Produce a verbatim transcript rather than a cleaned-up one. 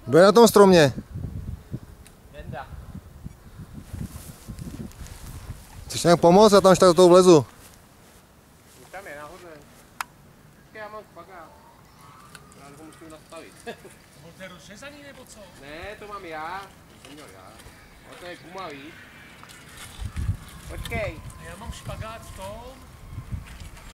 Kdo je na tom stromě? Jenda. Chceš nějak pomoct? Já tam ještě tak do toho vlezu. Tam je nahoře. Já mám špagát. Já ho musím nastavit. To je rozřezaný nebo co? Ne, to mám já. To měl já. A to je gumavý. Počkej. Já mám špagát v tom.